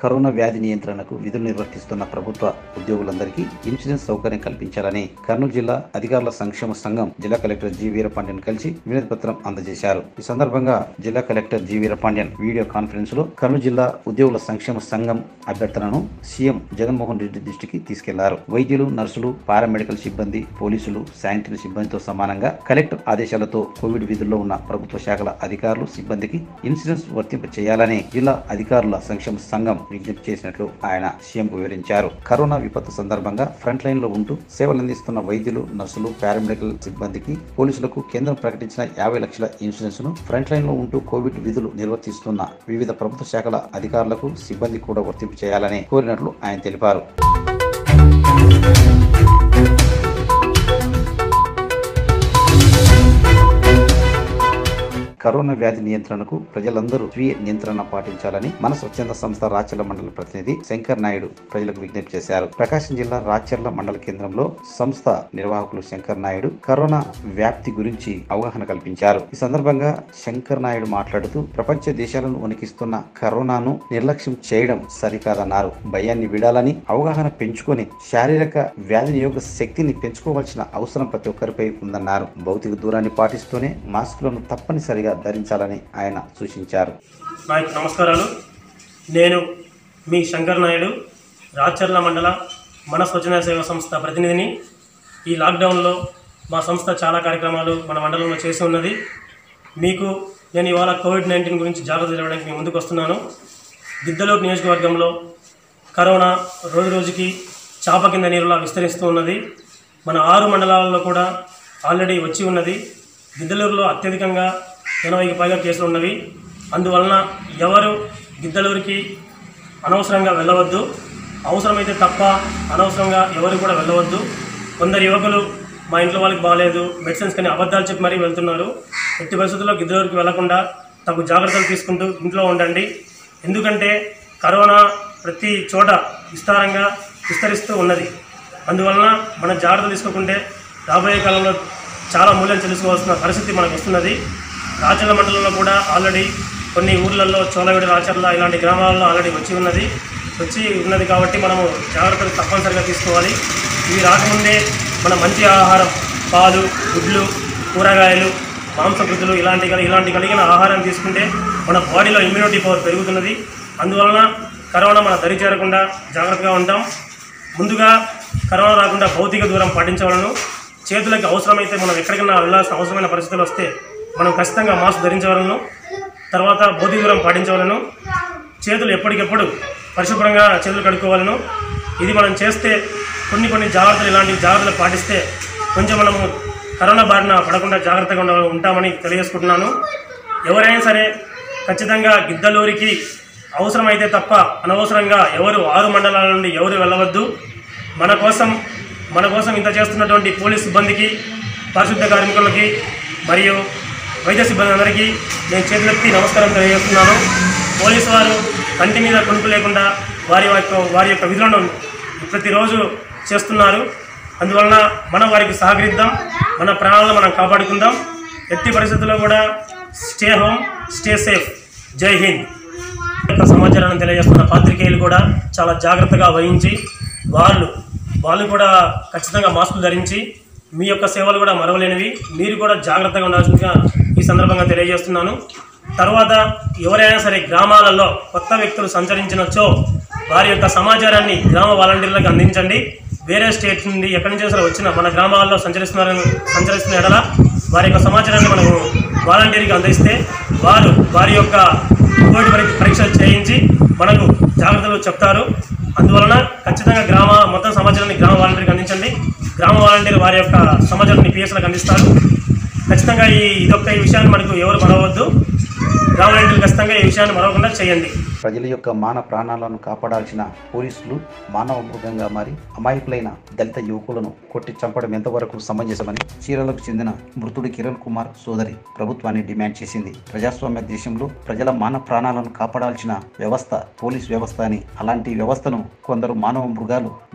Corona వ్యాధి నియంత్రణకు విధులు నిర్వర్తిస్తున్న ప్రభుత్వ ఉద్యోగులందరికీ ఇన్సూరెన్స్ సౌకర్యం కల్పించాలని కర్నూలు జిల్లా అధికారుల సంక్షేమ సంఘం జిల్లా కలెక్టర్ జి వీరపాండ్యన్ కలిసి వినతి పత్రం అందజేశారు. ఈ సందర్భంగా జిల్లా collector G Veerapandian video conference లో కర్నూలు జిల్లా ఉద్యోగుల సంక్షేమ సంఘం అభ్యర్థనను సీఎం జగన్మోహన్ రెడ్డి దృష్టికి తీసుకెళ్లారు. వైద్యులు, నర్సులు, పారామెడికల్ సిబ్బంది, పోలీసులు, శానిటరీ సిబ్బందితో సమానంగా కలెక్టర్ ఆదేశాలతో కోవిడ్ విధుల్లో ఉన్న ప్రభుత్వ శాఖల అధికారులు, సిబ్బందికి ఇన్సూరెన్స్ వర్తింప చేయాలని జిల్లా అధికారుల సంక్షేమ సంఘం విజ్ఞప్తి చేసినట్లు ఆయన సీఎంకు వివరించారు. కరోనా విపత్తు సందర్భంగా ఫ్రంట్ లైన్ లో ఉంటూ సేవలందిస్తున్న వైద్యులు, నర్సులు, పారామెడికల్ సిబ్బందికి, పోలీసులకు కేంద్రం ప్రకటించిన 50 లక్షల ఇన్సూరెన్స్ ను ఫ్రంట్ లైన్ లో ఉంటూ కోవిడ్ విధులు నిర్వర్తిస్తున్న వివిధ ప్రభుత్వ శాఖల అధికారులకు, సిబ్బంది కూడా వర్తింపు చేయాలని కోరినట్లు ఆయన తెలిపారు. కరోనా వ్యాధి నియంత్రణకు ప్రజలందరూ స్వీయ నియంత్రణ పాటించాలని మన స్వచ్ఛంద సంస్థ రాచర్ల మండల ప్రతినిధి శంకర్ నాయుడు ప్రజలకు విజ్ఞప్తి చేశారు. ప్రకాశం జిల్లా రాచర్ల మండల కేంద్రంలో సంస్థ నిర్వాహకులు శంకర్ నాయుడు కరోనా వ్యాప్తి గురించి అవగాహన కల్పించారు. ఈ సందర్భంగా శంకర్ నాయుడు మాట్లాడుతూ ప్రపంచ దేశాలను వణికిస్తున్న కరోనాను నిర్లక్ష్యం చేయడం సరికాదన్నారు. భయాన్ని విడాలని, అవగాహన పెంచుకొని శారీరక వ్యాధి నిరోధక శక్తిని పెంచుకోవాల్సిన అవసరం ప్రతి ఒక్కరిపై ఉందన్నారు. భౌతిక దూరాన్ని పాటిస్తూనే మాస్కులను తప్పనిసరిగా ధరించాలని ఆయన సూచించారు. నమస్కారాలు. నేను మీ శంకర్ నాయుడు, రాచర్ల మండల మన స్వచ్ఛంద సేవా సంస్థ ప్రతినిధిని. ఈ లాక్డౌన్లో మా సంస్థ చాలా కార్యక్రమాలు మన మండలంలో చేసి ఉన్నది. మీకు నేను ఇవాళ కోవిడ్-19 గురించి జాగ్రత్త తెలియడానికి నేను ముందుకు వస్తున్నాను. గిద్దలూరు నియోజకవర్గంలో కరోనా రోజు రోజుకి చాప కింద నీరులా విస్తరిస్తూ ఉన్నది. మన 6 మండలాలలో కూడా ఆల్రెడీ వచ్చి ఉన్నది. గిద్దలూరులో అత్యధికంగా 80కి పైగా కేసులు ఉన్నవి. అందువలన ఎవరు గిద్దలూరుకి అనవసరంగా వెళ్ళవద్దు. అవసరమైతే తప్ప అనవసరంగా ఎవరు కూడా వెళ్ళవద్దు. కొందరు యువకులు మా ఇంట్లో వాళ్ళకి బాగాలేదు, మెడిసిన్స్ కానీ అబద్ధాలు చెప్పి మరీ వెళ్తున్నారు. ఎట్టి పరిస్థితుల్లో గిద్దలూరుకి వెళ్లకుండా తగు జాగ్రత్తలు తీసుకుంటూ ఇంట్లో ఉండండి. ఎందుకంటే కరోనా ప్రతి చోట విస్తారంగా విస్తరిస్తూ ఉన్నది. అందువలన మన జాగ్రత్తలు తీసుకోకుంటే రాబోయే కాలంలో చాలా మూల్యం చెల్లించుకోవాల్సిన పరిస్థితి మనకు వస్తున్నది. రాచర్ల మండలంలో కూడా ఆల్రెడీ కొన్ని ఊర్లలో, చోళవిడి, రాచర్ల ఇలాంటి గ్రామాలలో ఆల్రెడీ వచ్చి ఉన్నది కాబట్టి మనము జాగ్రత్తలు తప్పనిసరిగా తీసుకోవాలి. ఇవి రాకముందే మన మంచి ఆహారం, పాలు, గుడ్లు, కూరగాయలు, మాంసకృతులు ఇలాంటి కలిగిన ఆహారం తీసుకుంటే మన బాడీలో ఇమ్యూనిటీ పవర్ పెరుగుతున్నది. అందువలన కరోనా మన దరి చేరకుండా జాగ్రత్తగా ఉంటాం. ముందుగా కరోనా రాకుండా భౌతిక దూరం పాటించవలను. చేతులకి అవసరమైతే మనం ఎక్కడికైనా వెళ్ళాల్సిన అవసరమైన పరిస్థితులు వస్తే మనం ఖచ్చితంగా మాస్క్ ధరించవలను. తర్వాత భౌతిక దూరం పాటించవలను. చేతులు ఎప్పటికెప్పుడు పరిశుభ్రంగా చేతులు కడుక్కోవాలను. ఇది మనం చేస్తే కొన్ని జాగ్రత్తలు, ఇలాంటి జాగ్రత్తలు పాటిస్తే కొంచెం మనము కరోనా బారిన పడకుండా జాగ్రత్తగా ఉంటామని తెలియజేసుకుంటున్నాను. ఎవరైనా సరే ఖచ్చితంగా గిద్దలూరికి అవసరమైతే తప్ప అనవసరంగా ఎవరు 6 మండలాల నుండి ఎవరు వెళ్ళవద్దు. మన కోసం ఇంత చేస్తున్నటువంటి పోలీస్ సిబ్బందికి, పారిశుద్ధ కార్మికులకి మరియు వైద్య సిబ్బంది అందరికీ నేను చేతులెత్తి నమస్కారం తెలియజేస్తున్నాను. పోలీసు వారు కంటి మీద కొనుక్కు లేకుండా వారి యొక్క విధులను ప్రతిరోజు చేస్తున్నారు. అందువలన మనం వారికి సహకరిద్దాం, మన ప్రాణాలను మనం కాపాడుకుందాం. ఎట్టి పరిస్థితుల్లో కూడా స్టే హోమ్, స్టే సేఫ్. జై హింద్. సమాచారాన్ని తెలియజేస్తున్న పాత్రికేయులు కూడా చాలా జాగ్రత్తగా వహించి వాళ్ళు కూడా ఖచ్చితంగా మాస్కులు ధరించి మీ యొక్క సేవలు కూడా మరవలేనివి. మీరు కూడా జాగ్రత్తగా ఉండాల్సిందిగా ఈ సందర్భంగా తెలియజేస్తున్నాను. తర్వాత ఎవరైనా సరే గ్రామాలలో కొత్త వ్యక్తులు సంచరించినచో వారి యొక్క సమాచారాన్ని గ్రామ వాలంటీర్లకు అందించండి. వేరే స్టేట్ నుండి ఎక్కడి నుంచి సరే వచ్చిన మన గ్రామాల్లో సంచరిస్తున్న ఎడల వారి యొక్క సమాచారాన్ని మనము వాలంటీర్కి అందిస్తే వారి యొక్క కోవిడ్ పరీక్షలు చేయించి మనకు జాగ్రత్తలు చెప్తారు. అందువలన ఖచ్చితంగా మొత్తం సమాచారాన్ని గ్రామ వాలంటీర్కి అందించండి. గ్రామ వాలంటీర్ వారి యొక్క సమాచారాన్ని పిఎస్లకు అందిస్తారు. ఖచ్చితంగా ఈ విషయాన్ని మనకు ఎవరు మరవద్దు. గ్రామ వాలంటీర్లు ఖచ్చితంగా ఈ విషయాన్ని మరవకుండా చేయండి. ప్రజల యొక్క మాన ప్రాణాలను కాపాడాల్సిన పోలీసులు మానవ మృగంగా మారి అమాయకులైన దళిత యువకులను కొట్టి చంపడం ఎంతవరకు సమంజసమని చీరాలకు చెందిన మృతుడి కిరణ్ కుమార్ సోదరి ప్రభుత్వాన్ని డిమాండ్ చేసింది. ప్రజాస్వామ్య దేశంలో ప్రజల మాన ప్రాణాలను కాపాడాల్సిన వ్యవస్థ పోలీస్ వ్యవస్థ అని, అలాంటి వ్యవస్థను కొందరు మానవ మృగాలు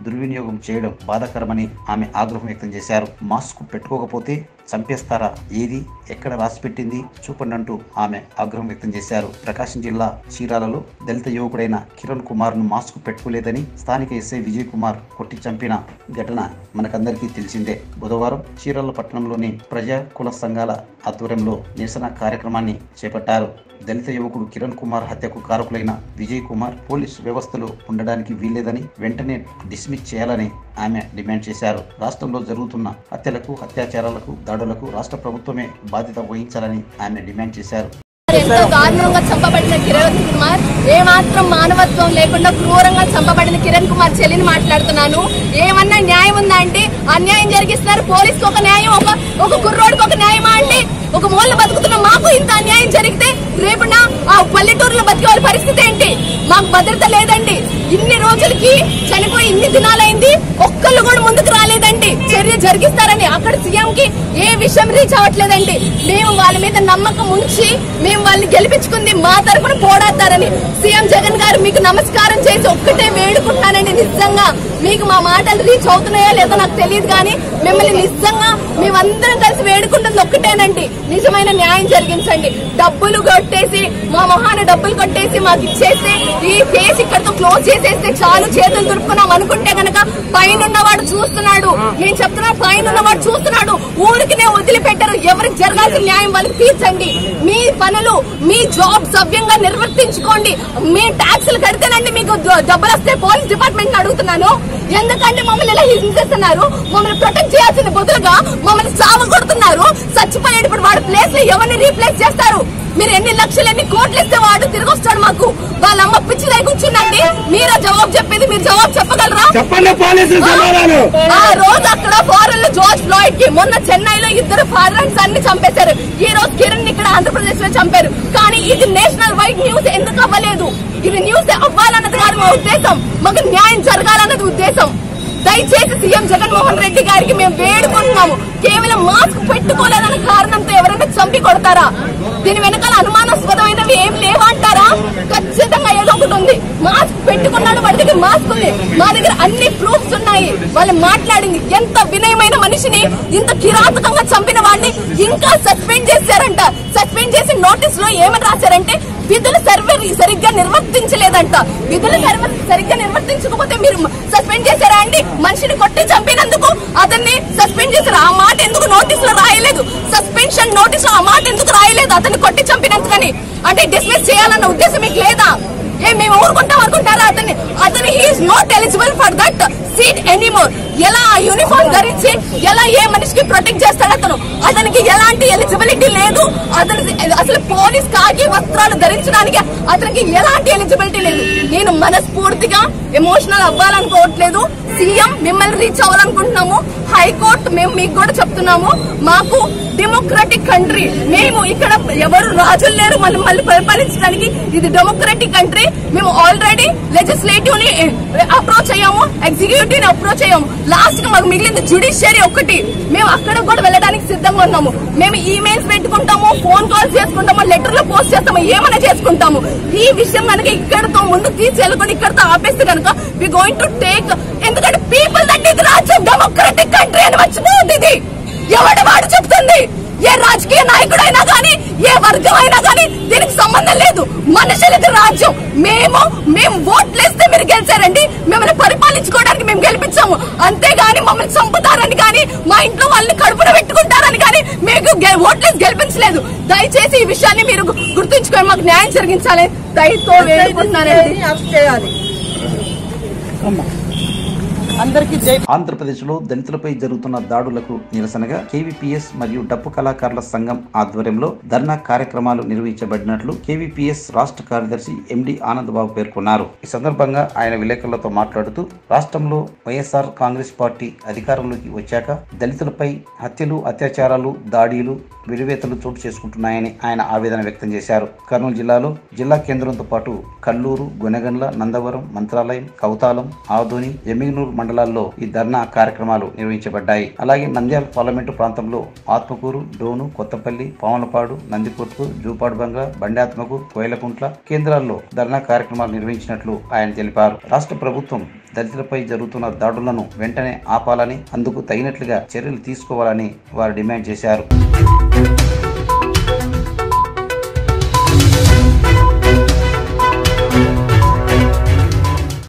దుర్వినియోగం చేయడం బాధాకరమని ఆమె ఆగ్రహం వ్యక్తం చేశారు. మాస్క్ పెట్టుకోకపోతే చంపేస్తారా, ఏది ఎక్కడ రాసిపెట్టింది చూపండి అంటూ ఆమె ఆగ్రహం వ్యక్తం చేశారు. ప్రకాశం జిల్లా చీరాలలో దళిత యువకుడైన కిరణ్ కుమార్ ను మాస్క్ పెట్టుకోలేదని స్థానిక ఎస్ఐ విజయ్ కుమార్ కొట్టి చంపిన ఘటన మనకందరికీ తెలిసిందే. బుధవారం చీరాల పట్టణంలోని ప్రజా కుల సంఘాల ఆధ్వర్యంలో నిరసన కార్యక్రమాన్ని చేపట్టారు. దళిత యువకుడు కిరణ్ కుమార్ హత్యకు కారకులైన విజయ్ కుమార్ పోలీసు వ్యవస్థలో ఉండడానికి వీల్లేదని వెంటనే డిస్మిస్ చేయాలని ఆమె డిమాండ్ చేశారు. రాష్ట్రంలో జరుగుతున్న హత్యలకు, అత్యాచారాలకు, దాడులకు రాష్ట్ర ప్రభుత్వమే బాధ్యత వహించాలని ఆమె డిమాండ్ చేశారు. ఎంతో దారుణంగా చంపబడిన కిరణ్ కుమార్, ఏమాత్రం మానవత్వం లేకుండా క్రూరంగా చంపబడిన కిరణ్ కుమార్ చెల్లిని మాట్లాడుతున్నాను. ఏమన్నా న్యాయం ఉందా అంటే అన్యాయం జరిగిస్తున్నారు. పోలీసుకు ఒక న్యాయం, ఒక కుర్రోడికి ఒక న్యాయమా అంటే ఒక మూల బతుకుతున్న మాకు ఇంత అన్యాయం జరిగితే రేపున ఆ పల్లెటూరులో బతికే వాళ్ళ పరిస్థితి ఏంటి? మాకు భద్రత లేదండి. ఇన్ని రోజులకి చనిపోయి ఇన్ని దినాలైంది, ఒక్కళ్ళు కూడా ముందుకు రాలేదండి. చర్య జరిగిస్తారని అక్కడ సీఎం కి ఏ విషయం రీచ్ అవ్వట్లేదండి. మేము వాళ్ళ మీద నమ్మకం ఉంచి మేము వాళ్ళని గెలిపించుకుంది మా తరఫున పోరాడతారని సీఎం జగన్ గారు మీకు నమస్కారం చేసి ఒక్కటే వేడుకుంటున్నానండి. నిజంగా మీకు మా మాటలు రీచ్ అవుతున్నాయా లేదో నాకు తెలియదు, కానీ మిమ్మల్ని నిజంగా మేమందరం కలిసి వేడుకుంటుంది ఒక్కటేనండి, నిజమైన న్యాయం జరిగించండి. డబ్బులు కొట్టేసి మా మొహాన డబ్బులు కొట్టేసి మాకు ఇచ్చేస్తే ఈ కేసు ఇక్కడతో క్లోజ్ చేసేస్తే చాలు, చేతులు దురుపుకున్నాం అనుకుంటే గనక పైన ఉన్నవాడు చూస్తున్నాడు. నేను చెప్తున్నా, పైన ఉన్నవాడు చూస్తున్నాడు. ఊరికినే వదిలిపెట్టరు. ఎవరికి జరగాల్సిన న్యాయం వాళ్ళకి తీర్చండి. మీ పనులు, మీ జాబ్ సవ్యంగా నిర్వర్తించుకోండి. మీ ట్యాక్సులు కడితేనండి మీకు డబ్బులు వస్తే పోలీస్ డిపార్ట్మెంట్ అడుగుతున్నాను. ఎందుకంటే మమ్మల్ని ఇలా హింసిస్తున్నారు. మమ్మల్ని ప్రొటెక్ట్ చేయాల్సిన బదులుగా మమ్మల్ని చావగొడుతున్నారు. చచ్చిపోయేటప్పుడు వాడి ప్లేస్ లో ఎవరిని రీప్లేస్ చేస్తారు? మీరు ఎన్ని లక్షలు ఎన్ని కోట్లు ఇస్తే వాడు తిరిగి వస్తాడు. మాకు వాళ్ళ అమ్మ పిచ్చిలై కూర్చుందండి. మీరా జవాబు చెప్పేది? మీరు జవాబు చెప్పగలరా? ఆ రోజు అక్కడ ఫారెన్ లో జార్జ్ ఫ్లాయిడ్ కి, మొన్న చెన్నైలో 2 ఫారెన్స్ అన్ని చంపేశారు. ఈ రోజు కిరణ్ ఇక్కడ ఆంధ్రప్రదేశ్ లో చంపారు. కానీ ఇది నేషనల్ వైడ్ న్యూస్ ఎందుకు అవ్వలేదు? ఇది న్యూస్ అవ్వాలన్నది కాదు మా ఉద్దేశం, మాకు న్యాయం జరగాలన్నది ఉద్దేశం. దయచేసి సీఎం జగన్మోహన్ రెడ్డి గారికి మేము వేడుకుంటున్నాము, కేవలం మాస్క్ పెట్టుకోలేదన్న కారణంతో ఎవరైనా చంపి కొడతారా? దీని వెనకాల అనుమానాస్పదమైనవి ఏం లేవంటారా? ఖచ్చితంగా ఏదో ఒకటి ఉంది. మాస్క్ పెట్టుకున్నాడు, వాడి దగ్గర మాస్క్ ఉంది, మా దగ్గర అన్ని ప్రూఫ్స్ ఉన్నాయి. వాళ్ళు మాట్లాడింది ఎంత వినయమైన మనిషిని ఇంత కిరాతకంగా చంపిన వాడిని ఇంకా సస్పెండ్ చేశారంట. సస్పెండ్ చేసి నోటీస్ లో ఏమని రాశారంటే విధులు సరిగ్గా నిర్వర్తించలేదంట. విధులు సరిగ్గా నిర్వర్తించకపోతే మీరు సస్పెండ్ చేశారా అండి? మనిషిని కొట్టి చంపినందుకు అతన్ని సస్పెండ్ చేశారు. ఆ మాట ఎందుకు నోటీస్ లో రాయలేదు? సస్పెన్షన్ నోటీస్ లో ఆ మాట ఎందుకు రాయలేదు? అతన్ని కొట్టి చంపినందుకని అంటే డిస్మిస్ చేయాలన్న ఉద్దేశం మీకు లేదా? మేము ఊరుకుంటాం అనుకుంటారా? అతను he is not eligible for that seat anymore. ఎలా యూనిఫామ్ ధరించి ఎలా ఏ మనిషికి ప్రొటెక్ట్ చేస్తాడు? అతనికి ఎలాంటి ఎలిజిబిలిటీ లేదు. అసలు పోలీస్ కాకి వస్త్రాలు ధరించడానికి అతనికి ఎలాంటి ఎలిజిబిలిటీ లేదు. నేను మనస్ఫూర్తిగా ఎమోషనల్ అవ్వాలనుకోవట్లేదు. సీఎం మిమ్మల్ని రీచ్ అవ్వాలనుకుంటున్నాము. హైకోర్టు మేము మీకు కూడా చెప్తున్నాము, మాకు డెమోక్రటిక్ కంట్రీ, మేము ఇక్కడ ఎవరు రాజులు లేరు మళ్ళీ పరిపాలించడానికి. ఇది డెమోక్రటిక్ కంట్రీ. మేము ఆల్రెడీ లెజిస్లేటివ్ ని అప్రోచ్ అయ్యాము, ఎగ్జిక్యూటివ్ ని అప్రోచ్ అయ్యాము. లాస్ట్ గా మాకు మిగిలింది జ్యుడిషియరీ ఒక్కటి. మేము అక్కడ కూడా వెళ్ళడానికి సిద్ధంగా ఉన్నాము. మేము ఈమెయిల్స్ పెట్టుకుంటాము, ఫోన్ కాల్స్ చేసుకుంటాము, లెటర్లు పోస్ట్ చేస్తాము, ఏమైనా చేసుకుంటాము. ఈ విషయం కనుక ఇక్కడతో ముందుకు తీసుకెళ్ళకుండా ఇక్కడతో ఆపేస్తే కనుక వి గోయింగ్ టు టేక్, ఎందుకంటే పీపుల్ దట్ ఇది రాజ్యం, డెమోక్రటిక్ కంట్రీ అని మర్చిపోతుంది. ఇది ఎవడు వాడు చెప్తుంది. ఏ రాజకీయ నాయకుడైనా గానీ, ఏ వర్గం అయినా గానీ దీనికి సంబంధం లేదు. మనుషులది రాజ్యం. మేము ఓట్లేస్తే మీరు గెలిచారండి. మిమ్మల్ని పరిపాలించుకోవడానికి మేము గెలిపించాము. అంతేగాని మమ్మల్ని చంపుతారని కానీ, మా ఇంట్లో వాళ్ళని కడుపున పెట్టుకుంటారని కానీ మీకు ఓట్లేసి గెలిపించలేదు. దయచేసి ఈ విషయాన్ని మీరు గుర్తుంచుకొని మాకు న్యాయం జరిగించాలి. దయతో వేడుకుంటున్నారండి. ఆంధ్రప్రదేశ్లో దళితులపై జరుగుతున్న దాడులకు నిరసనగా కేవీపీఎస్ మరియు డప్పు కళాకారుల సంఘం ఆధ్వర్యంలో ధర్నా కార్యక్రమాలు నిర్వహించబడినట్లు కేవీపీఎస్ రాష్ట్ర కార్యదర్శి ఎండి ఆనంద్ బాబు పేర్కొన్నారు. ఈ సందర్భంగా ఆయన విలేకరులతో మాట్లాడుతూ రాష్ట్రంలో వైఎస్ఆర్ కాంగ్రెస్ పార్టీ అధికారంలోకి వచ్చాక దళితులపై హత్యలు, అత్యాచారాలు, దాడులు, వెలివేతలు చోటు చేసుకుంటున్నాయని ఆయన ఆవేదన వ్యక్తం చేశారు. కర్నూలు జిల్లాలో జిల్లా కేంద్రంతో పాటు కల్లూరు, గొనెగండ్ల, నందవరం, మంత్రాలయం, కౌతాలం, ఆదోని, ఎమ్మిగనూరు మండలాల్లో ఈ ధర్నా కార్యక్రమాలు నిర్వహించబడ్డాయి. అలాగే నంద్యాల పార్లమెంటు ప్రాంతంలో ఆత్మకూరు, డోను, కొత్తపల్లి, పావనపాడు, నందికొట్కు, జూపాడు బంగ్లా, బండాత్మకు, కోయలకుంట్ల కేంద్రాల్లో ధర్నా కార్యక్రమాలు నిర్వహించినట్లు ఆయన తెలిపారు. రాష్ట్ర ప్రభుత్వం దళితులపై జరుగుతున్న దాడులను వెంటనే ఆపాలని, అందుకు తగినట్లుగా చర్యలు తీసుకోవాలని వారు డిమాండ్ చేశారు.